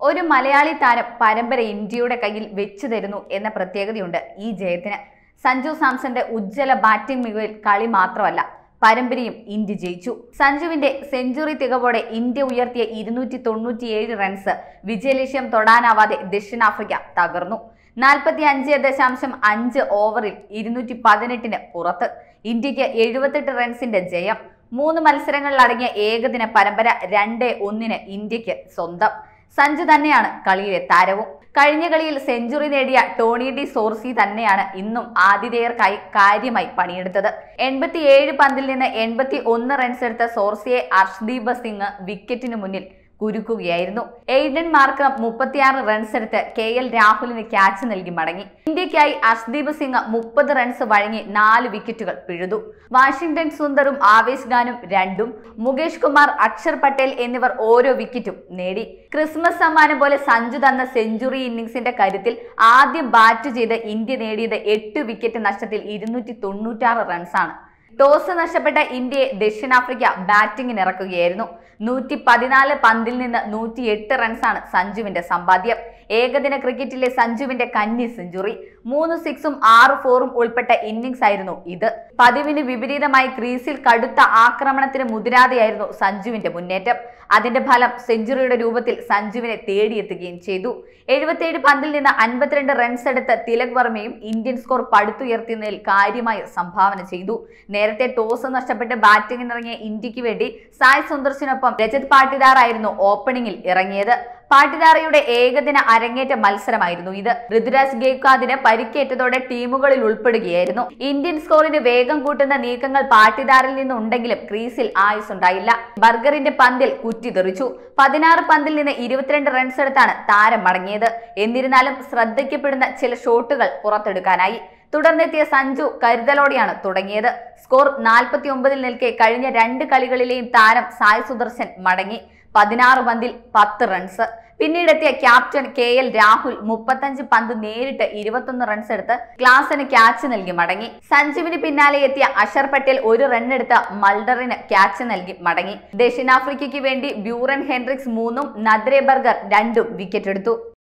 ഒരു മലയാളി താരം പരമ്പര ഇന്ത്യയുടെ കയ്യിൽ വെച്ചു തരുന്നു എന്ന പ്രത്യേകതയുണ്ട് ഈ ജയത്തിന്. സഞ്ജു സാംസന്റെ ഉജ്ജ്വല ബാറ്റിംഗ് മികവിൽ കളി മാത്രമല്ല, പരമ്പരയും ഇന്ത്യ ജയിച്ചു. സഞ്ജുവിന്റെ സെഞ്ചുറി തികവോടെ ഇന്ത്യ ഉയർത്തിയ 297 റൺസ് വിജയലക്ഷ്യം തൊടാനാവാതെ ദക്ഷിണാഫ്രിക്ക തകർന്നു. 45.5 ഓവറിൽ 218 പുറത്ത്. ഇന്ത്യക്ക് 78 റൺസിന്റെ ജയം. 3 മത്സരങ്ങളിലടങ്ങിയ ഏകദിന പരമ്പര 2-1 ഇന്ത്യക്ക് സ്വന്തം. സഞ്ജു തന്നെയാണ് കളിയിലെ താരവും. കഴിഞ്ഞ കളിയിൽ സെഞ്ചുറി നേടിയ ടോണി ഡി സോർസി തന്നെയാണ് ഇന്നും ആതിഥേയർക്കായി കാര്യമായി പണിയെടുത്തത്. 87 പന്തിൽ നിന്ന് 81 റൺസ് എടുത്ത സോർസിയെ അർഷ്ദീപ് സിംഗ് വിക്കറ്റിനു മുന്നിൽ കുരുക്കുകയായിരുന്നു. എയ്ഡൻ മാർക്രം 36 റൺസ് എടുത്ത് KL രാഹുലിന് ക്യാച്ച് നൽകി മടങ്ങി. ഇന്ത്യക്കായി അർഷ്ദീപ് സിംഗ് 30 റൺസ് വഴങ്ങി 4 വിക്കറ്റുകൾ പിഴുതു. വാഷിംഗ്ടൺ സുന്ദറും ആവേശ് ഖാനും 2ഉം മുകേഷ് കുമാർ, അക്ഷർ പട്ടേൽ എന്നിവർ ഓരോ വിക്കറ്റും നേടി. ക്രിസ്മസ് സമ്മാനം പോലെ സഞ്ജു തന്ന സെഞ്ചുറി ഇന്നിംഗ്സിന്റെ കരുത്തിൽ ആദ്യം ബാറ്റ് ചെയ്ത് ഇന്ത്യ നേടിയത് 8 വിക്കറ്റ് നഷ്ടത്തിൽ 296 റൺസാണ്. ടോസ് നഷ്ടപ്പെട്ട ഇന്ത്യയെ ദക്ഷിണാഫ്രിക്ക ബാറ്റിംഗിന് ഇറക്കുകയായിരുന്നു. 114 പന്തിൽ നിന്ന് 108 റൺസാണ് സഞ്ജുവിന്റെ സമ്പാദ്യം. ഏകദിന ക്രിക്കറ്റിലെ സഞ്ജുവിന്റെ കന്നി സെഞ്ചുറി. 3 6ഉം 6 4ഉം ഉൾപ്പെട്ട ഇന്നിംഗ്സ് ആയിരുന്നു ഇത്. പതിവിന് വിപരീതമായി ക്രീസിൽ കടുത്ത ആക്രമണത്തിന് മുതിരാതെയായിരുന്നു സഞ്ജുവിന്റെ മുന്നേറ്റം. അതിന്റെ ഫലം സെഞ്ചുറിയുടെ രൂപത്തിൽ സഞ്ജുവിനെ തേടിയെത്തുകയും ചെയ്തു. 77 പന്തിൽ നിന്ന് 52 റൺസ് എടുത്ത തിലക് വർമ്മയും ഇന്ത്യൻ സ്കോർ പടുത്തുയർത്തുന്നതിൽ കാര്യമായി സംഭാവന ചെയ്തു. നേരത്തെ ടോസ് നഷ്ടപ്പെട്ട് ബാറ്റിംഗിനിറങ്ങിയ ഇന്ത്യക്ക് വേണ്ടി സായ് സുന്ദർസിനൊപ്പം രജത് പാട്ടിദാർ ആയിരുന്നു ഓപ്പണിംഗിൽ ഇറങ്ങിയത്. പാട്ടിദാറയുടെ ഏകദിന അരങ്ങേറ്റ മത്സരമായിരുന്നു ഇത്. ഋതുരാജ് ഗെയ്ക്വാദിന് പരിക്കേറ്റതോടെ ടീമുകളിൽ ഉൾപ്പെടുകയായിരുന്നു. ഇന്ത്യൻ സ്കോറിന് വേഗം കൂട്ടുന്ന നീക്കങ്ങൾ പാട്ടിദാറിൽ നിന്നുണ്ടെങ്കിലും ക്രീസിൽ ആയുസുണ്ടായില്ല. ബർഗറിന്റെ പന്തിൽ കുറ്റിതെറിച്ചു. 16 പന്തിൽ നിന്ന് 22 റൺസ് എടുത്താണ് താരം മടങ്ങിയത്. എന്നിരുന്നാലും ശ്രദ്ധിക്കപ്പെടുന്ന ചില ഷോട്ടുകൾ പുറത്തെടുക്കാനായി. തുടർന്നെത്തിയ സഞ്ജു കരുതലോടെയാണ് തുടങ്ങിയത്. സ്കോർ 49 നിൽക്കെ കഴിഞ്ഞ 2 കളികളിലെയും താരം സായ് സുദർശൻ മടങ്ങി. 16 പന്തിൽ 10 റൺസ്. പിന്നീടെത്തിയ ക്യാപ്റ്റൻ KL രാഹുൽ 35 പന്ത് നേരിട്ട് 21 റൺസ് എടുത്ത് ക്ലാസിന് ക്യാച്ച് നൽകി മടങ്ങി. സഞ്ജുവിന് പിന്നാലെ എത്തിയ അക്ഷർ പട്ടേൽ 1 റൺ എടുത്ത് മൾഡറിന് ക്യാച്ച് നൽകി മടങ്ങി. ദക്ഷിണാഫ്രിക്കയ്ക്ക് വേണ്ടി ബ്യൂറൻ ഹെൻഡ്രിക്സ് 3ഉം നദ്രെ ബർഗർ 2ഉം വിക്കറ്റ് എടുത്തു.